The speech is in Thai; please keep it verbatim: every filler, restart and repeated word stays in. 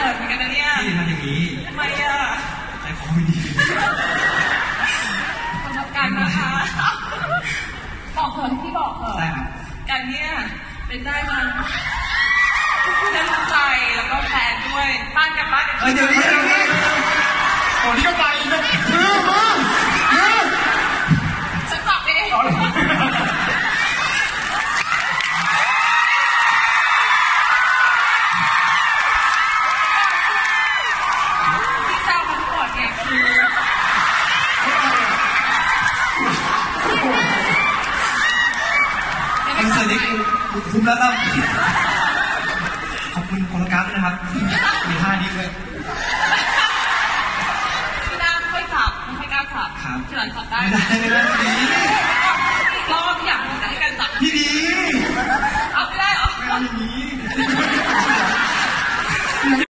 ขินเหมือนกันนะเนี่ยพี่ทำอย่างนี้ทำไมอ่ะใจคอไม่ดีสำหรับการนะคะบอกเถอะที่บอกเถอะได้ครับการเนี่ยเป็นได้มันเรื่องใจแล้วก็แฟนด้วยบ้านกับบ้านกันเดี๋ยวนี้เดี๋ยวนี้ตอนนี้ก็ไปนะเออมาเออฉันตอบเองที่ทราบทั้งหมดเนี่ยคือคอนเสิร์ตนี้คุ้มแล้วครับขอบคุณโคโลกราฟนะครับมีท่านี้ด้วยพี่น้าไม่ค่อยจับไม่ค่อยกล้าจับที่หลังจับได้ไม่ได้ไม่ได้พี่ดีรอบอยากให้กันจับพี่ดีเอาไม่ได้เหรอไม่เอาอย่างนี้